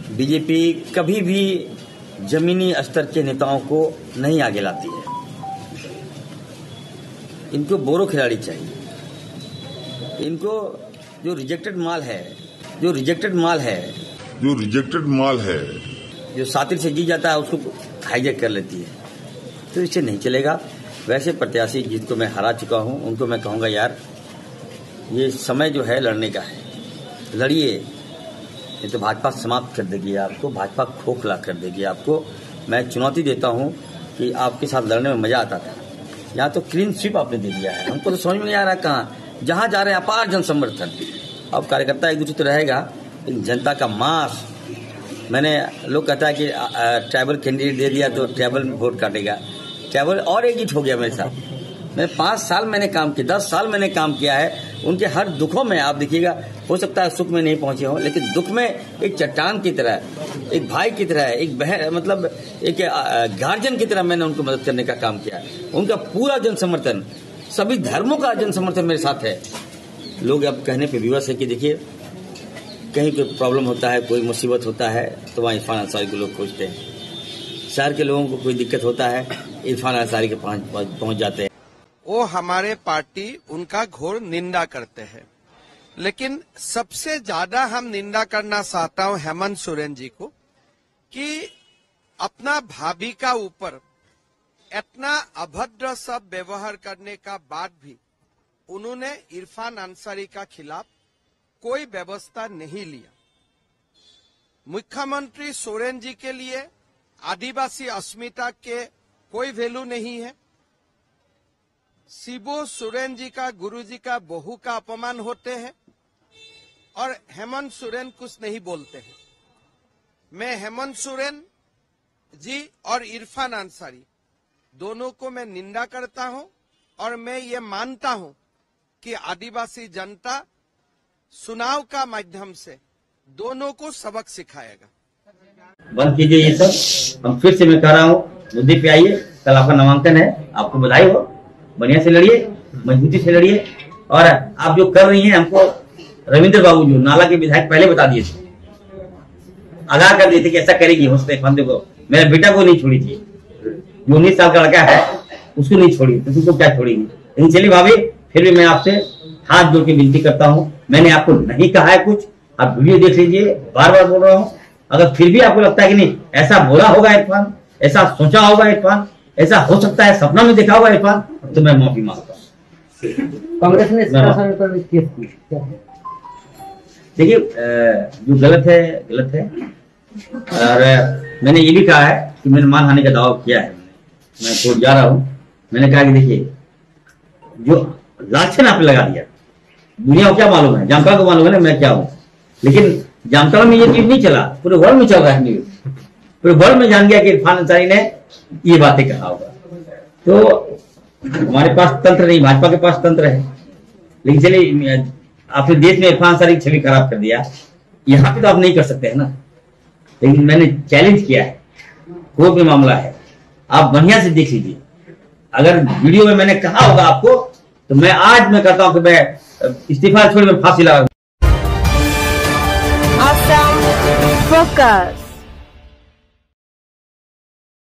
BJP कभी भी जमीनी स्तर के नेताओं को नहीं आगे लाती है। इनको बोरो खिलाड़ी चाहिए। इनको जो रिजेक्टेड माल है, जो सातिर से जी जाता है उसको हाईजैक कर लेती है, तो इससे नहीं चलेगा। वैसे प्रत्याशी जिनको मैं हरा चुका हूं, उनको मैं कहूंगा यार ये समय जो है लड़ने का है, लड़िए, ये तो भाजपा समाप्त कर देगी आपको, भाजपा खोखला कर देगी आपको। मैं चुनौती देता हूं कि आपके साथ लड़ने में मजा आता था, यहाँ तो क्लीन स्वीप आपने दे दिया है। हमको तो समझ में नहीं आ रहा कहाँ जहाँ जा रहे हैं अपार जन समर्थन। अब कार्यकर्ता एक दूसरे तो रहेगा, लेकिन जनता का मास, मैंने लोग कहता है कि ट्राइबल कैंडिडेट दे दिया तो ट्राइबल वोट काटेगा। ट्राइबल और एक हिट हो गया मेरे साथ। मैं 5 साल मैंने काम किया, 10 साल मैंने काम किया है। उनके हर दुखों में आप देखिएगा, हो सकता है सुख में नहीं पहुंचे हों, लेकिन दुख में एक चट्टान की तरह, एक भाई की तरह, एक बहन, मतलब एक गार्जियन की तरह मैंने उनको मदद करने का काम किया। उनका पूरा जन समर्थन, सभी धर्मों का जन समर्थन मेरे साथ है। लोग अब कहने पे विवश है कि देखिए कहीं कोई प्रॉब्लम होता है, कोई मुसीबत होता है तो वहाँ इरफान अंसारी को लोग खोजते हैं। शहर के लोगों को कोई दिक्कत होता है, इरफान अंसारी के पास पहुंच जाते हैं। वो हमारे पार्टी उनका घोर निंदा करते हैं, लेकिन सबसे ज्यादा हम निंदा करना चाहता हूं हेमंत सोरेन जी को कि अपना भाभी का ऊपर इतना अभद्र सब व्यवहार करने का बाद भी उन्होंने इरफान अंसारी का खिलाफ कोई व्यवस्था नहीं लिया। मुख्यमंत्री सोरेन जी के लिए आदिवासी अस्मिता के कोई वैल्यू नहीं है। शिबू सोरेन जी का, गुरुजी का, बहू का अपमान होते हैं और हेमंत सोरेन कुछ नहीं बोलते हैं। मैं हेमंत सोरेन जी और इरफान अंसारी दोनों को मैं निंदा करता हूं और मैं ये मानता हूं कि आदिवासी जनता चुनाव का माध्यम से दोनों को सबक सिखाएगा। बंद कीजिए ये सब। हम फिर से मैं कह रहा हूँ, मुद्दे पे आइए। कल आपका नामांकन है, आपको बधाई हो। बढ़िया से लड़िए, मजबूती से लड़िए। और आप जो कर रही हैं, हमको रविंद्र बाबू जो नाला के विधायक पहले बता दिए थे, आगाह कर दिए थे कि ऐसा करेगी। हौसले फंदे को, मेरे बेटा को नहीं छोड़ी थी, जो 19 साल का लड़का है उसको नहीं छोड़ी, तो तुमको क्या छोड़ेगी। लेकिन चलिए भाभी, फिर भी मैं आपसे हाथ जोड़ के विनती करता हूँ, मैंने आपको नहीं कहा है कुछ, आप वीडियो देख लीजिए, बार बार बोल रहा हूँ। अगर फिर भी आपको लगता है कि नहीं ऐसा बोला होगा इरफान, ऐसा सोचा होगा इरफान, ऐसा हो सकता है सपना में देखा होगा इरफान, तो मैं माफी मांगता हूँ। कांग्रेस ने देखिए जो गलत है। और मैंने ये भी कहा है कि मैंने मानहानि का दावा किया है। मैं कोर्ट जा रहा हूँ, मैंने कहा कि देखिए जो लाछन आपने लगा दिया, दुनिया को क्या मालूम है, जामताड़ा को मालूम है ना मैं क्या हूँ, लेकिन जामताड़ा में ये चीज नहीं चला, पूरे वर्ल्ड में चल रहा है न्यूज। पूरे वर्ल्ड में जान गया कि इरफान अंसारी ने ये बातें कहा होगा। तो हमारे पास तंत्र नहीं, भाजपा के पास तंत्र है। लेकिन चलिए, आपने देश में इरफान अंसारी की छवि खराब कर दिया, यहाँ पे तो आप नहीं कर सकते है ना। लेकिन मैंने चैलेंज किया है, कोर्ट में मामला है, आप बढ़िया से देख लीजिए। अगर वीडियो में मैंने कहा होगा आपको, तो मैं आज मैं कहता हूं कि मैं इस्तीफा छोड़ मैं फांसी लगा। Awesome Focus।